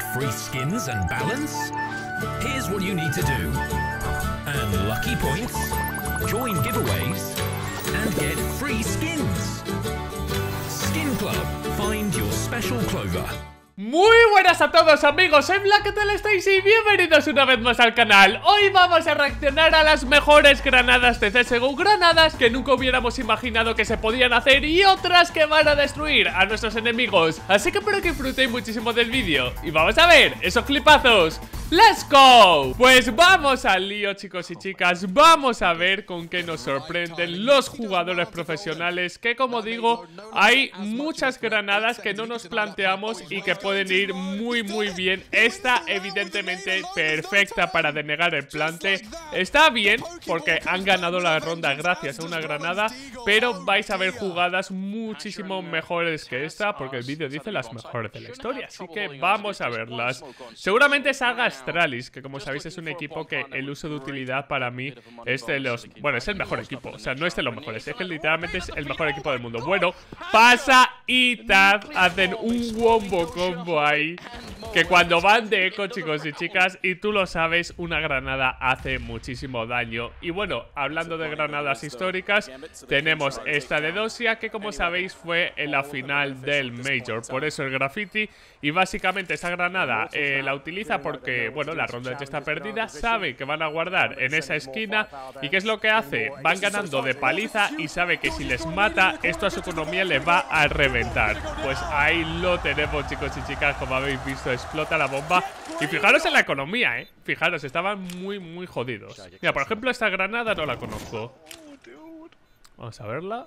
free skins and balance? Here's what you need to do. Earn lucky points, join giveaways, and get free skins. Skin Club. Find your special clover. Muy buenas a todos amigos, soy BlackTeleStacy y bienvenidos una vez más al canal. Hoy vamos a reaccionar a las mejores granadas de CSGO. Granadas que nunca hubiéramos imaginado que se podían hacer y otras que van a destruir a nuestros enemigos. Así que espero que disfrutéis muchísimo del vídeo y vamos a ver esos clipazos. ¡Let's go! Pues vamos al lío, chicos y chicas. Vamos a ver con qué nos sorprenden los jugadores profesionales. Que como digo, hay muchas granadas que no nos planteamos y que pueden ir muy bien. Esta evidentemente perfecta para denegar el plante. Está bien porque han ganado la ronda gracias a una granada, pero vais a ver jugadas muchísimo mejores que esta, porque el vídeo dice las mejores de la historia. Así que vamos a verlas. Seguramente salga Astralis, que como sabéis es un equipo que el uso de utilidad para mí es de los... Bueno, es el mejor equipo, o sea, no es de los mejores, es que literalmente es el mejor equipo del mundo. Bueno, Pasa y Taz hacen un wombo combo ahí, que cuando van de eco, chicos y chicas, y tú lo sabes, una granada hace muchísimo daño. Y bueno, hablando de granadas históricas, tenemos esta de Dosia, que como sabéis fue en la final del Major, por eso el graffiti. Y básicamente esa granada la utiliza porque, bueno, la ronda ya está perdida, sabe que van a guardar en esa esquina. ¿Y qué es lo que hace? Van ganando de paliza y sabe que si les mata, esto a su economía le va a reventar. Pues ahí lo tenemos, chicos y chicas, como habéis visto, explota la bomba. Y fijaros en la economía, fijaros, estaban muy jodidos. Mira, por ejemplo, esta granada no la conozco. Vamos a verla.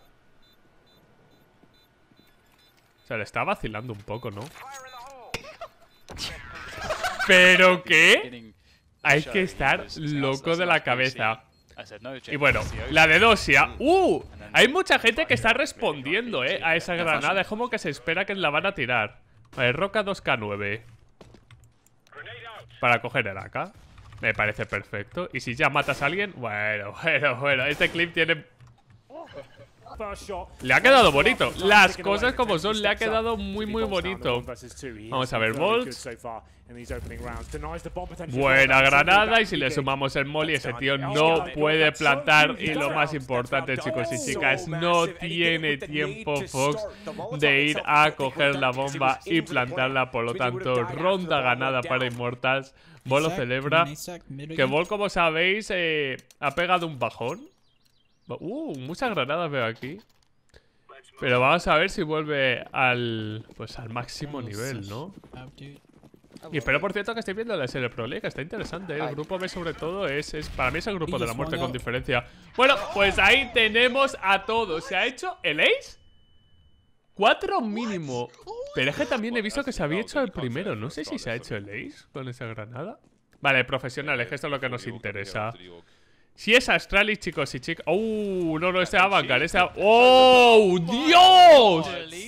O sea, le está vacilando un poco, ¿no? ¿Pero qué? Hay que estar loco de la cabeza. Y bueno, la de Dosia. Hay mucha gente que está respondiendo, a esa granada. Es como que se espera que la van a tirar. Vale, Roca 2K9 para coger el AK. Me parece perfecto. Y si ya matas a alguien, bueno. Este clip tiene... Le ha quedado bonito. Las cosas como son, le ha quedado muy bonito. Vamos a ver, Bolt. Buena granada. Y si le sumamos el molly, ese tío no puede plantar. Y lo más importante, chicos y chicas, no tiene tiempo Fox de ir a coger la bomba y plantarla. Por lo tanto, ronda ganada para Immortals. Bol lo celebra. Que Bol, como sabéis, ha pegado un bajón. Muchas granadas veo aquí. Pero vamos a ver si vuelve al... Pues al máximo nivel, ¿no? Y espero, por cierto, que estéis viendo la SL Pro League, que está interesante, El grupo B, sobre todo, para mí es el grupo de la muerte con diferencia. Bueno, pues ahí tenemos a todos. ¿Se ha hecho el ace? 4 mínimo. Pero es que también he visto que se había hecho el primero. No sé si se ha hecho el ace con esa granada. Vale, profesionales, que esto es lo que nos interesa. Si es Astralis, chicos y chicas. No, este Avangard. ¡Oh, Dios!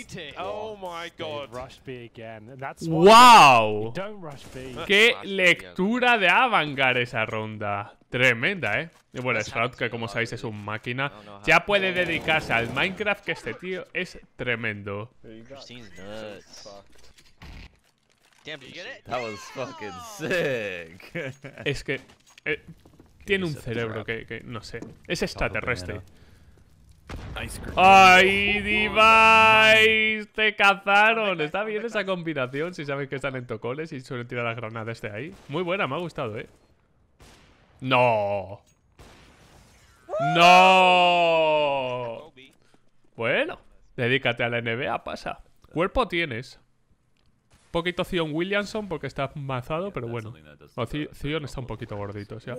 ¡Wow! ¡Qué lectura de Avangard esa ronda! Tremenda, Y bueno, Shroud, que como sabéis es un máquina, ya puede dedicarse al Minecraft, que este tío es tremendo. Es que... tiene un cerebro que no sé. Es extraterrestre. ¡Ay, Device! ¡Te cazaron! Está bien esa combinación. Si sabes que están en tocones y suelen tirar las granadas de ahí. Muy buena, me ha gustado, ¡No! ¡No! Bueno, dedícate a la NBA, pasa. Cuerpo tienes. Poquito Zion Williamson porque está mazado, pero bueno. Zion está un poquito gordito, o sea.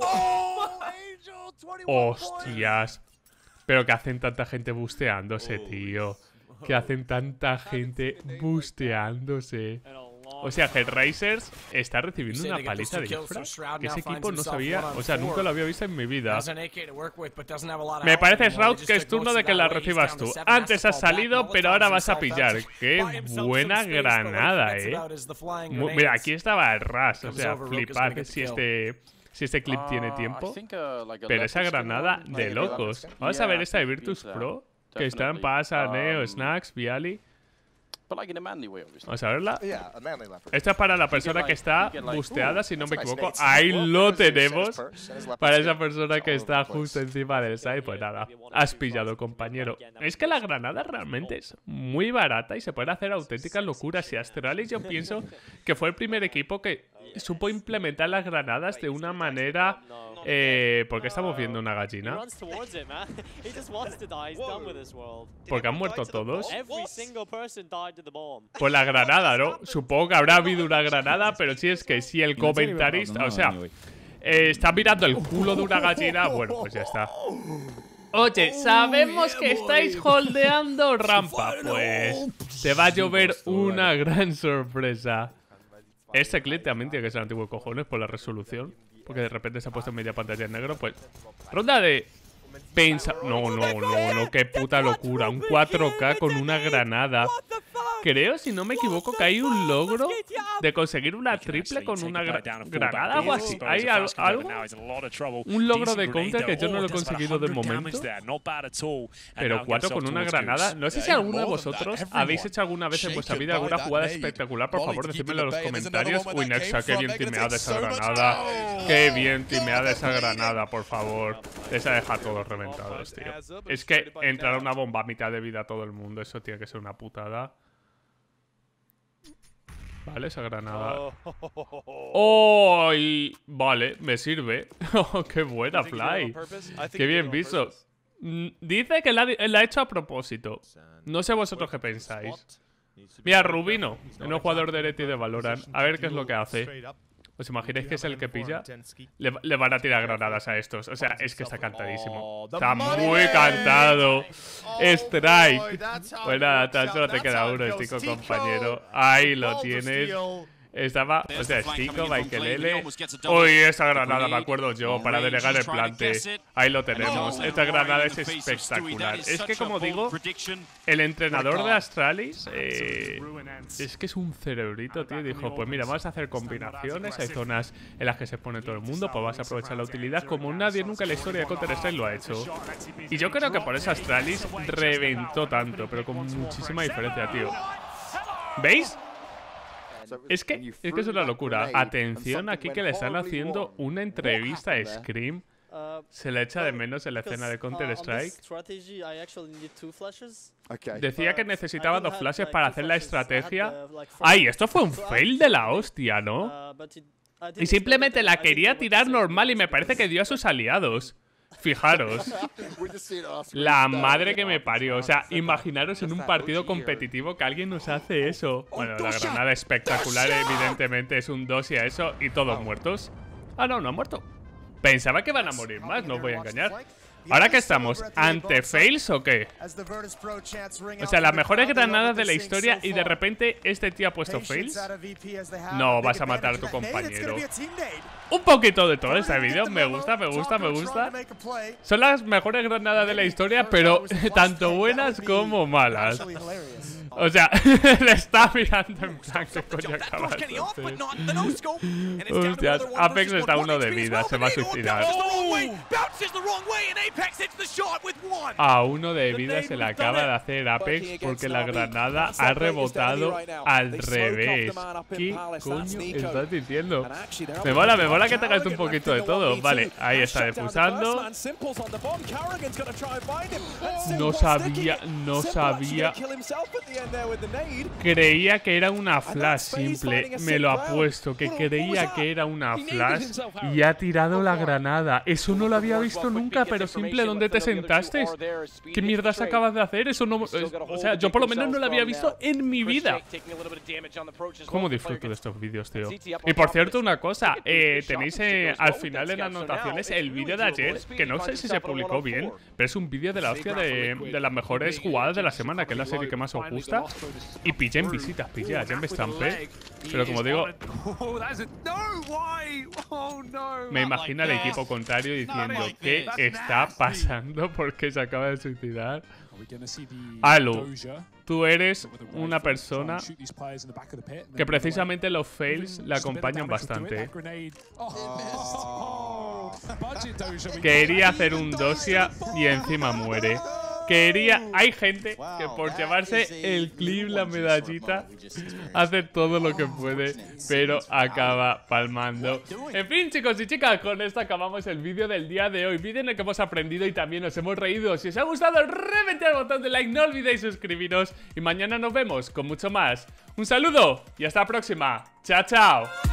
¡Hostias! Pero que hacen tanta gente busteándose, tío. Que hacen tanta gente busteándose. O sea, Hellraisers está recibiendo una paliza de infra. Que ese equipo no sabía, o sea, nunca lo había visto en mi vida. Me parece, Shroud, que es turno de que la recibas tú. Antes has salido, pero ahora vas a pillar. ¡Qué buena granada, Mira, aquí estaba el Ras, o sea, flipad si este clip tiene tiempo. Pero esa granada de locos. Vamos a ver esta de Virtus Pro, que están Pasa, Neo, Snacks, Viali. Vamos a verla. Esta es para la persona que está busteada, si no me equivoco. Ahí lo tenemos. Para esa persona que está justo encima del side. Pues nada, has pillado, compañero. Es que la granada realmente es muy barata y se pueden hacer auténticas locuras. Y Astralis, yo pienso que fue el primer equipo que supo implementar las granadas de una manera... ¿por qué estamos viendo una gallina? Porque han muerto todos. Pues la granada, ¿no? Supongo que habrá habido una granada, pero sí es que si el comentarista, o sea, está mirando el culo de una gallina, bueno, pues ya está. Oye, sabemos que estáis holdeando rampa. Pues te va a llover una gran sorpresa. Este clip también tiene que ser antiguo de cojones por la resolución. Porque de repente se ha puesto en media pantalla en negro. Pues, ronda de... No, qué puta locura. Un 4K con una granada. Creo, si no me equivoco, que hay un logro de conseguir una triple con una granada o así. Hay algo, un logro de counter que yo no lo he conseguido de momento. Pero 4 con una granada. No sé si alguno de vosotros habéis hecho alguna vez en vuestra vida alguna jugada espectacular. Por favor, decídmelo en los comentarios. Uy, Nexa, qué bien timeada esa granada. Qué bien timeada esa granada, por favor. Les ha dejado todos reventados, tío. Es que entrar una bomba a mitad de vida a todo el mundo, eso tiene que ser una putada. Vale, esa granada. ¡Oh! Vale, me sirve. Oh, ¡qué buena, Fly! ¡Qué bien visto! Dice que la ha hecho a propósito. No sé vosotros qué pensáis. Mira, Rubino, un jugador de Leti de Valorant. A ver qué es lo que hace. ¿Os imagináis que es el que pilla? Le van a tirar granadas a estos. O sea, es que está cantadísimo. Está muy cantado. Strike. Pues nada, tan solo te queda uno, Stico, compañero. Ahí lo tienes. Estaba, o sea, Stico, Michael. Uy, esa granada, me acuerdo yo, para delegar el plante. Ahí lo tenemos. Esta granada es espectacular. Es que, como digo, el entrenador de Astralis es que es un cerebrito, tío. Dijo, pues mira, vamos a hacer combinaciones. Hay zonas en las que se pone todo el mundo, pues vas a aprovechar la utilidad como nadie nunca en la historia de Counter-Strike lo ha hecho. Y yo creo que por eso Astralis reventó tanto, pero con muchísima diferencia, tío. ¿Veis? Es que es una locura. Atención aquí que le están haciendo una entrevista a Scream. Se le echa de menos en la escena de Counter-Strike. Decía que necesitaba 2 flashes para hacer la estrategia. ¡Ay! Esto fue un fail de la hostia, ¿no? Y simplemente la quería tirar normal y me parece que dio a sus aliados. Fijaros. La madre que me parió. O sea, imaginaros en un partido competitivo que alguien nos hace eso. Bueno, la granada espectacular, evidentemente, es un 2 y a eso. Y todos muertos. Ah, no, no han muerto. Pensaba que van a morir más, no os voy a engañar. ¿Ahora qué estamos? ¿Ante fails o qué? O sea, las mejores granadas de la historia y de repente este tío ha puesto fails. No, vas a matar a tu compañero. Un poquito de todo este vídeo. Me gusta, me gusta, me gusta. Son las mejores granadas de la historia, pero tanto buenas como malas. O sea, le está mirando en plan que coño acabas de hacer. Hostias, Apex está a 1 de vida, se va a suicidar. A 1 de vida se le acaba de hacer Apex porque la granada ha rebotado al revés. ¿Qué coño estás diciendo? Me mola que te hagas un poquito de todo. Vale, ahí está defusando. No sabía. Creía que era una flash simple. Me lo apuesto, que creía que era una flash y ha tirado la granada. Eso no lo había visto nunca, pero simple, ¿dónde te sentaste? ¿Qué mierdas acabas de hacer? Eso no... O sea, yo por lo menos no lo había visto en mi vida. ¿Cómo disfruto de estos vídeos, tío? Y por cierto, una cosa. Tenéis al final en las anotaciones el vídeo de ayer, que no sé si se publicó bien, pero es un vídeo de la hostia de las mejores jugadas de la semana, que es la serie que más os gusta. Y pillé en visitas, pillé a Jembe Stampé. Pero como digo, me imagino al equipo contrario diciendo ¿qué está pasando? ¿Por qué se acaba de suicidar? Alu, tú eres una persona que precisamente los fails le acompañan bastante. Quería hacer un dosia y encima muere. hay gente que por llevarse el clip, la medallita, hace todo lo que puede, pero acaba palmando. En fin, chicos y chicas, con esto acabamos el vídeo del día de hoy. Vídeo en el que hemos aprendido y también nos hemos reído. Si os ha gustado, reventad el botón de like, no olvidéis suscribiros. Y mañana nos vemos con mucho más. Un saludo y hasta la próxima. Chao, chao.